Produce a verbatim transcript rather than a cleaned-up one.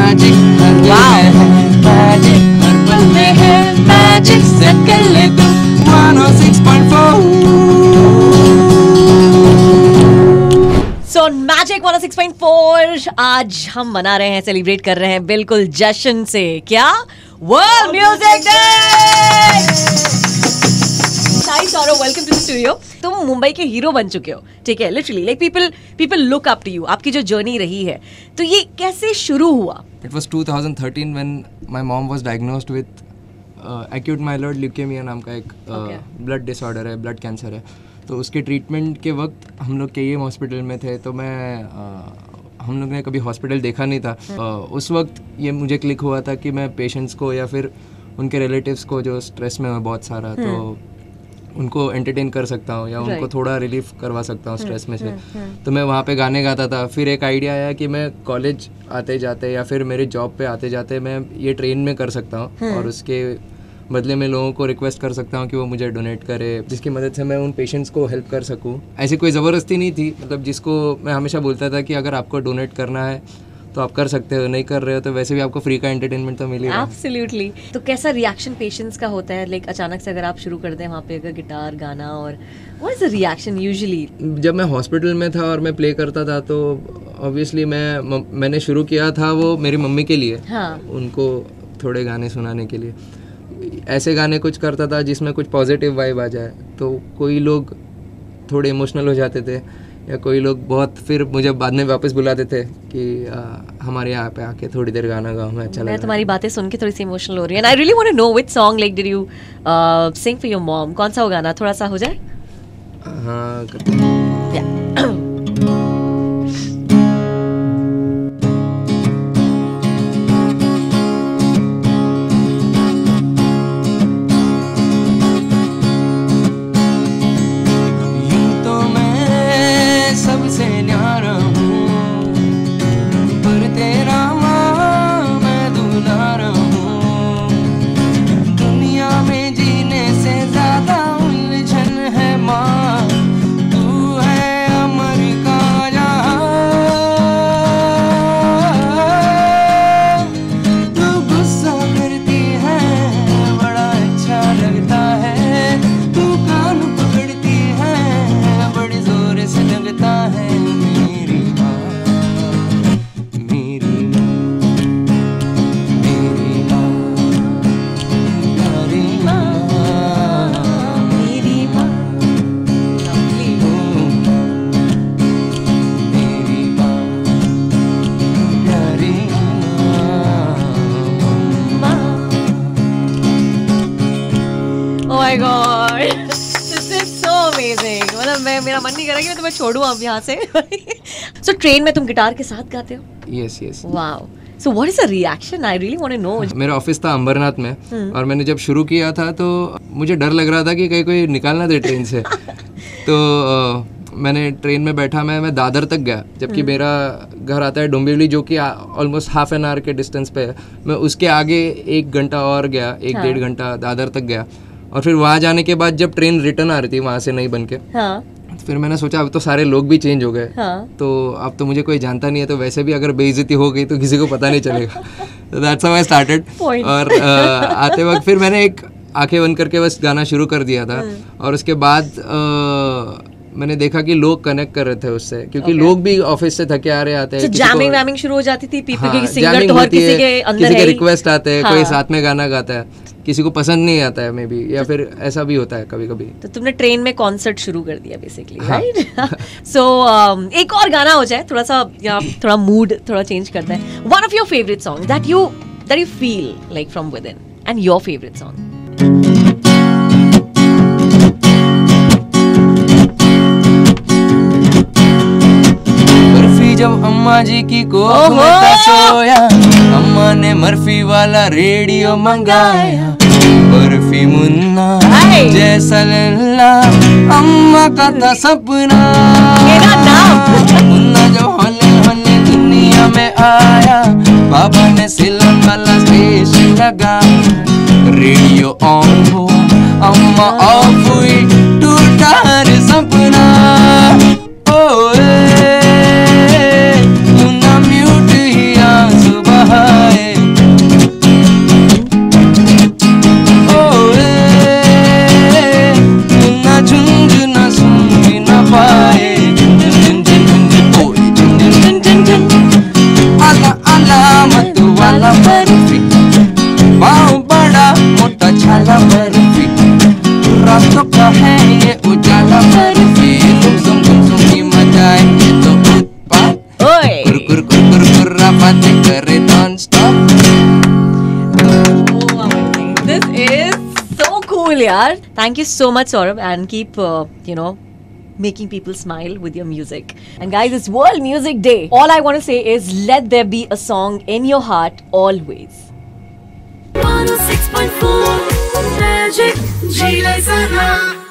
Magic हर दिल में है मैजिक, हर पल में है मैजिक, सेट कर ले तू one O six point four. So magic one O six point four आज हम मना रहे हैं, सेलिब्रेट कर रहे हैं बिल्कुल जश्न से। क्या? World music day. Hi Saurav, welcome to the studio. तुम मुंबई के हीरो बन चुके हो, ठीक है, literally like people people look up to you. आपकी जो जर्नी रही है, तो ये कैसे शुरू हुआ? It was twenty thirteen when my mom was diagnosed with uh, acute myeloid leukemia नाम का एक ब्लड uh, डिसऑर्डर है, ब्लड कैंसर है। तो उसके ट्रीटमेंट के वक्त हम लोग के ई एम हॉस्पिटल में थे, तो मैं uh, हम लोग ने कभी हॉस्पिटल देखा नहीं था। uh, उस वक्त ये मुझे क्लिक हुआ था कि मैं पेशेंट्स को या फिर उनके रिलेटिव्स को जो स्ट्रेस में है बहुत सारा, तो उनको एंटरटेन कर सकता हूँ या right. उनको थोड़ा रिलीफ करवा सकता हूँ स्ट्रेस में से। तो मैं वहाँ पे गाने गाता था। फिर एक आइडिया आया कि मैं कॉलेज आते जाते या फिर मेरे जॉब पे आते जाते मैं ये ट्रेन में कर सकता हूँ और उसके बदले में लोगों को रिक्वेस्ट कर सकता हूँ कि वो मुझे डोनेट करे, जिसकी मदद से मैं उन पेशेंट्स को हेल्प कर सकूँ। ऐसी कोई ज़बरदस्ती नहीं थी, मतलब जिसको मैं हमेशा बोलता था कि अगर आपको डोनेट करना है तो आप कर सकते हो, नहीं कर रहे हो तो वैसे भी आपको फ्री का एंटरटेनमेंट तो मिलेगा। एब्सोल्युटली। तो कैसा रिएक्शन पेशेंट्स का होता है, लाइक अचानक से अगर आप शुरू कर दें वहाँ पे अगर गिटार गाना, और what is the reaction usually? जब मैं हॉस्पिटल में था और मैं प्ले करता था तो ऑब्वियसली मैं म, मैंने शुरू किया था वो मेरी मम्मी के लिए, हाँ. उनको थोड़े गाने सुनाने के लिए। ऐसे गाने कुछ करता था जिसमें कुछ पॉजिटिव वाइब आ जाए, तो कोई लोग थोड़े इमोशनल हो जाते थे या कोई लोग बहुत, फिर मुझे बाद में वापस बुलाते थे कि आ, हमारे यहाँ पे आके थोड़ी देर गाना गाओ। मैं अच्छा मैं तुम्हारी बातें सुन के थोड़ी सी इमोशनल हो रही है। And I really want to know which song like did you sing for your mom? कौन सा वो गाना, थोड़ा सा हो जाए? हाँ मेरा मन नहीं कर रहा कि मैं तुम्हें छोड़ूं अब यहाँ से। सो so, ट्रेन में तुम गिटार के साथ गाते हो? Yes yes. Wow. So what is the reaction? I really want to know. मेरा ऑफिस था अंबरनाथ में और मैंने जब शुरू किया था तो मुझे डर लग रहा था कि कहीं कोई निकालना दे ट्रेन से। तो आ, मैंने ट्रेन में बैठा, मैं मैं दादर तक गया, जबकि मेरा घर आता है डोंबिवली जो कि ऑलमोस्ट हाफ एन आवर के डिस्टेंस पे है। मैं उसके आगे एक घंटा और गया, एक डेढ़ घंटा दादर तक गया। और फिर वहाँ जाने के बाद जब ट्रेन रिटर्न आ रही थी वहाँ से नई बन के, हाँ. फिर मैंने सोचा अब तो सारे लोग भी चेंज हो गए, हाँ. तो अब तो मुझे कोई जानता नहीं है, तो वैसे भी अगर बेइज्जती हो गई तो किसी को पता नहीं चलेगा। तो दैट्स हाउ आई स्टार्टेड। और uh, आते वक्त फिर मैंने एक आंखें बंद करके बस गाना शुरू कर दिया था। और उसके बाद uh, मैंने देखा कि लोग कनेक्ट कर रहे थे उससे, क्योंकि okay. लोग भी ऑफिस से थके आ रहे आते हैं। जैमिंग वैमिंग शुरू हो जाती थी, पीपल की सिंगर तो हर किसी के अंदर है, किसी के रिक्वेस्ट आते हैं, कोई साथ में गाना गाता है, किसी को पसंद नहीं आता है मे बी, या फिर ऐसा भी होता है कभी कभी। तो तुमने ट्रेन में कॉन्सर्ट शुरू कर दिया बेसिकली, राइट? सो एक और गाना हो जाए, थोड़ा सा या थोड़ा मूड थोड़ा चेंज करता है। One of your favourite song that you that you feel like from within, and your favourite song. जब अम्मा जी की कोख में था सोया, अम्मा ने मर्फी वाला रेडियो मंगाया। बर्फी मुन्ना जैसा लल्ला, अम्मा का था सपना। मुन्ना जो हौले हौले दुनिया में आया, बाबा ने सिलन वाला स्टेशन लगाया। रेडियो ऑन हुआ, अम्मा ऑफ हुई, टूटा हर सपना। ओए सुबह बर्फी, पाँव बड़ा मोटा छाला बर्फी, रातों का है ये उजाला बर्फी, गुम सुम गुम सुम की मचाए ये तो उत्पात, कुर कुर कुर कुर कुर्रा बातें करे non stop. This is so cool, yaar. Thank you so much, Saurabh, and keep, uh, you know, making people smile with your music. And guys, it's World Music Day. All I want to say is let there be a song in your heart always. one oh six point four Magic G like Zara.